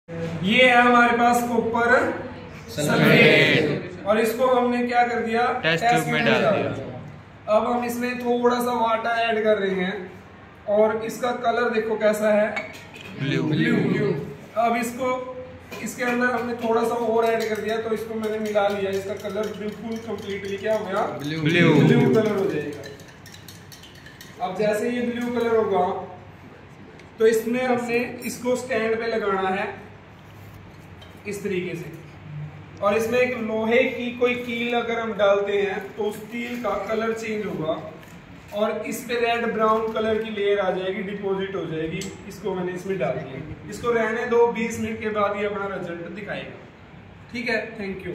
ये है हमारे पास कॉपर सल्फेट और इसको हमने क्या कर दिया, टेस्ट ट्यूब में डाल दिया। अब हम इसमें थोड़ा सा वाटर ऐड कर रहे हैं और इसका कलर देखो कैसा है, ब्लू। अब इसको इसके अंदर हमने थोड़ा सा और ऐड कर दिया तो इसको मैंने मिला लिया, इसका कलर बिल्कुल कंप्लीटली क्या हो गया, ब्लू कलर हो जाएगा। अब जैसे ये ब्लू कलर होगा तो इसमें हमने इसको स्टैंड पे लगाना है इस तरीके से, और इसमें एक लोहे की कोई कील अगर हम डालते हैं तो उस कील का कलर चेंज होगा और इस पे रेड ब्राउन कलर की लेयर आ जाएगी, डिपॉजिट हो जाएगी। इसको मैंने इसमें डाल दिया, इसको रहने दो, 20 मिनट के बाद ये अपना रिजल्ट दिखाएगा। ठीक है, थैंक यू।